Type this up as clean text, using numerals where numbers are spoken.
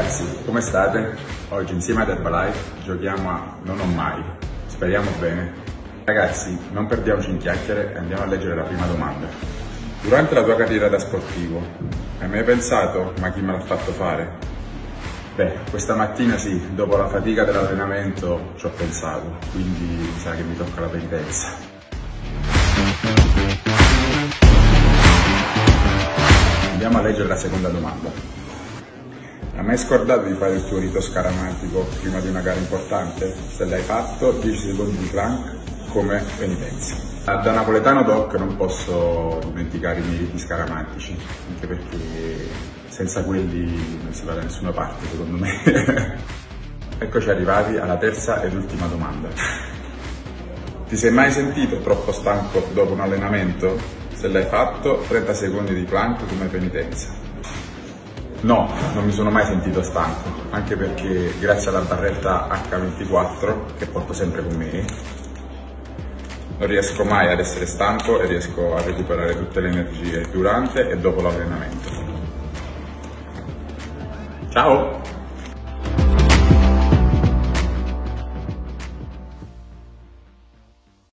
ragazzi, come state? Oggi insieme ad Herbalife giochiamo a Non ho mai. Speriamo bene. Ragazzi, non perdiamoci in chiacchiere e andiamo a leggere la prima domanda. Durante la tua carriera da sportivo, hai mai pensato ma chi me l'ha fatto fare? Beh, questa mattina sì, dopo la fatica dell'allenamento ci ho pensato, quindi mi sa che mi tocca la penitenza. Andiamo a leggere la seconda domanda. Hai mai scordato di fare il tuo rito scaramantico prima di una gara importante? Se l'hai fatto, 10 secondi di plank come penitenza. Da napoletano doc non posso dimenticare i miei riti scaramantici, anche perché senza quelli non si va da nessuna parte, secondo me. Eccoci arrivati alla terza ed ultima domanda. Ti sei mai sentito troppo stanco dopo un allenamento? Se l'hai fatto, 30 secondi di plank come penitenza. No, non mi sono mai sentito stanco, anche perché grazie alla barretta H24 che porto sempre con me, non riesco mai ad essere stanco e riesco a recuperare tutte le energie durante e dopo l'allenamento. Ciao!